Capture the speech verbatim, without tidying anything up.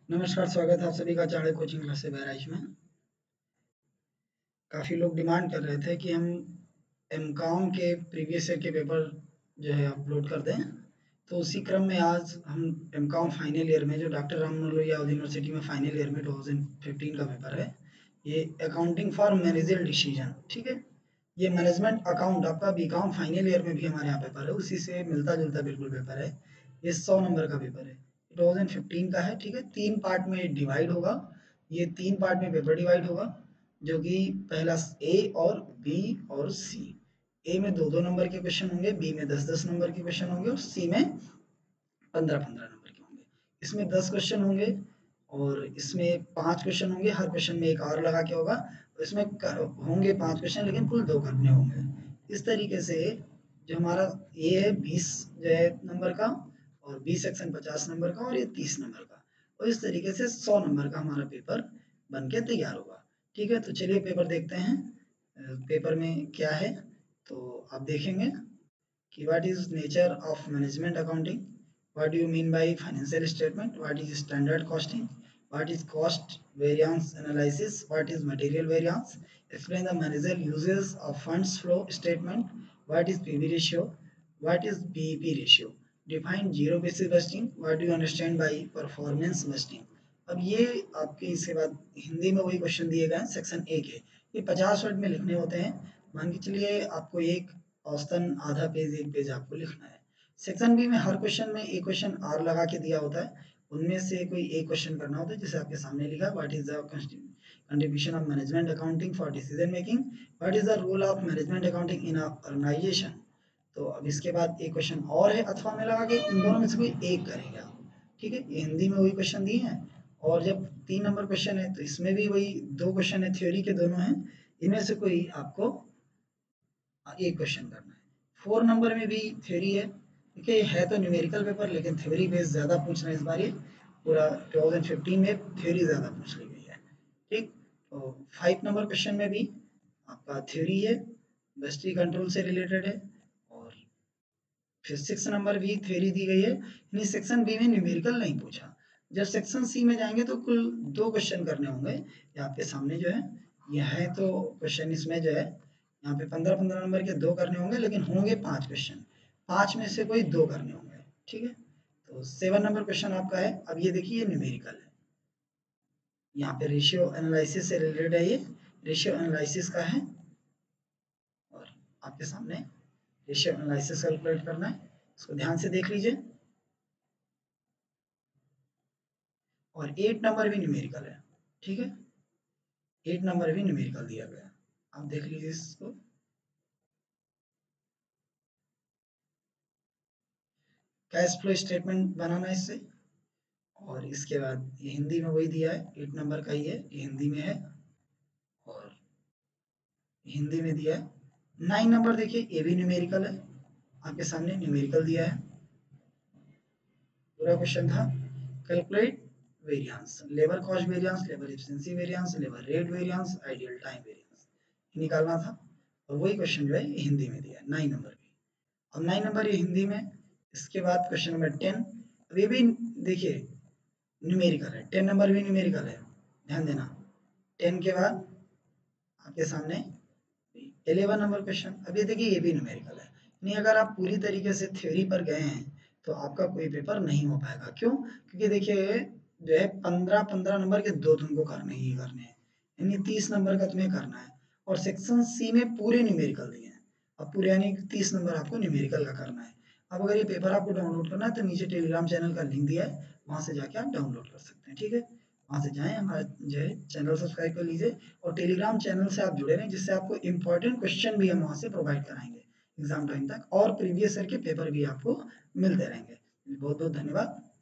नमस्कार, स्वागत है आप सभी का चाणक्य कोचिंग क्लास से बहराइच में। काफ़ी लोग डिमांड कर रहे थे कि हम एमकॉम के प्रीवियस ईयर के पेपर जो है अपलोड कर दें। तो उसी क्रम में आज हम एमकॉम फाइनल ईयर में जो डॉक्टर राम मनोहर लोहिया यूनिवर्सिटी में फाइनल ईयर में दो हज़ार पंद्रह का पेपर है, ये अकाउंटिंग फॉर मैनेजरियल डिसीजन, ठीक है। ये मैनेजमेंट अकाउंट आपका बीकॉम फाइनल ईयर में भी हमारे यहाँ पेपर है, उसी से मिलता जुलता बिल्कुल पेपर है। ये सौ नंबर का पेपर है, दो हज़ार पंद्रह का है, ठीक है। तीन पार्ट में डिवाइड होगा, ये तीन पार्ट में पेपर डिवाइड होगा, जो कि पहला ए और बी और सी। ए में दो दो नंबर के क्वेश्चन होंगे, बी में दस दस नंबर के क्वेश्चन होंगे और सी में पंद्रह पंद्रह नंबर के होंगे। इसमें दस क्वेश्चन होंगे और इसमें पाँच क्वेश्चन होंगे, हर क्वेश्चन में एक और लगा के होगा। इसमें होंगे पाँच क्वेश्चन लेकिन कुल दो करने होंगे। इस तरीके से जो हमारा ये है बीस जो है नंबर का, और बी सेक्शन पचास नंबर का, और ये तीस नंबर का। और इस तरीके से सौ नंबर का हमारा पेपर बन के तैयार होगा, ठीक है। तो चलिए पेपर देखते हैं पेपर में क्या है। तो आप देखेंगे कि what is nature of management accounting, what do you mean by financial statement, what is standard costing, what is cost variance analysis, what is material variance, explain the manager uses of funds flow statement, what is P B ratio, what is B E P ratio, define zero basis vesting, what do you understand by performance vesting। अब ये आपके इसके बाद हिंदी में वही question दिए गए हैं सेक्शन ए के, ये पचास वर्ड में लिखने होते हैं। मान के चलिए आपको एक औसतन आधा पेज एक पेज आपको लिखना है। सेक्शन बी में हर क्वेश्चन में एक क्वेश्चन और लगा के दिया होता है, उनमें से कोई एक क्वेश्चन करना होता है। जैसे आपके सामने लिखा what is the contribution of management accounting for decision making, what is the role of management accounting in organisation. तो अब इसके बाद एक क्वेश्चन और है, अथवा में लगा के इन दोनों में से कोई एक करेंगे आप, ठीक है। ये हिंदी में वही क्वेश्चन दिए हैं, और जब तीन नंबर क्वेश्चन है तो इसमें भी वही दो क्वेश्चन है, थ्योरी के दोनों हैं, इनमें से कोई आपको एक क्वेश्चन करना है। फोर नंबर में भी थ्योरी है, देखिए है तो न्यूमेरिकल पेपर लेकिन थ्योरी बेस ज़्यादा पूछ रहे हैं इस बार। ये पूरा दो हज़ार पंद्रह में थ्योरी ज़्यादा पूछ ली गई है, ठीक। तो फाइव नंबर क्वेश्चन में भी आपका थ्योरी है, वेस्टरी कंट्रोल से रिलेटेड है, और फिर सिक्स नंबर भी थ्योरी दी गई है, यानी सेक्शन बी में न्यूमेरिकल नहीं पूछा। जब सेक्शन सी में जाएंगे तो कुल दो क्वेश्चन करने होंगे। ये आपके सामने जो है यह है, तो क्वेश्चन इसमें जो है यहाँ पे पंद्रह पंद्रह नंबर के दो करने होंगे, लेकिन होंगे पांच क्वेश्चन, पांच में से कोई दो करने होंगे, ठीक है। तो सेवन नंबर क्वेश्चन आपका है। अब ये देखिए ये न्यूमेरिकल है, यहाँ पे रेशियो एनालिसिस से रिलेटेड है, ये रेशियो एनालिसिस का है, और आपके सामने रेशियो एनालिसिस कैलकुलेट करना है, इसको ध्यान से देख लीजिए। और एट नंबर भी न्यूमेरिकल है, ठीक है। एट नंबर भी न्यूमेरिकल दिया गया, आप देख लीजिए इसको। कैश फ्लो स्टेटमेंट बनाना है इससे, और इसके बाद ये हिंदी में वही दिया है, एट नंबर का ही है, ये हिंदी में है और हिंदी में दिया है। नाइन नंबर देखिए ये भी न्यूमेरिकल है, आपके सामने न्यूमेरिकल दिया है। पूरा क्वेश्चन था calculate variance, labour cost variance, labour efficiency variance, labour rate variance, ideal time variance निकालना था, और वही क्वेश्चन जो है हिंदी में दिया है नाइन नंबर की। अब नाइन नंबर ये हिंदी में। इसके बाद क्वेश्चन नंबर टेन, अब ये भी देखिए न्यूमेरिकल है, टेन नंबर भी न्यूमेरिकल है, ध्यान देना। टेन के बाद आपके सामने इलेवन नंबर क्वेश्चन, अब ये देखिए ये भी न्यूमेरिकल है। नहीं, अगर आप पूरी तरीके से थ्योरी पर गए हैं तो आपका कोई पेपर नहीं हो पाएगा। क्यों? क्योंकि देखिए जो है पंद्रह पंद्रह नंबर के दो तुमको करने ही करने हैं, यानी तीस नंबर का तुम्हें करना है, और सेक्शन सी में पूरे न्यूमेरिकल दिए हैं। अब पूरे यानी तीस नंबर आपको न्यूमेरिकल का करना है। अब अगर ये पेपर आपको डाउनलोड करना है तो नीचे टेलीग्राम चैनल का लिंक दिया है, वहाँ से जाके आप डाउनलोड कर सकते हैं, ठीक है। वहाँ से जाएँ, हमारा जो है चैनल सब्सक्राइब कर लीजिए, और टेलीग्राम चैनल से आप जुड़े रहें, जिससे आपको इम्पोर्टेंट क्वेश्चन भी हम वहाँ से प्रोवाइड कराएंगे एग्जाम टाइम तक, और प्रीवियस ईयर के पेपर भी आपको मिलते रहेंगे। बहुत बहुत धन्यवाद।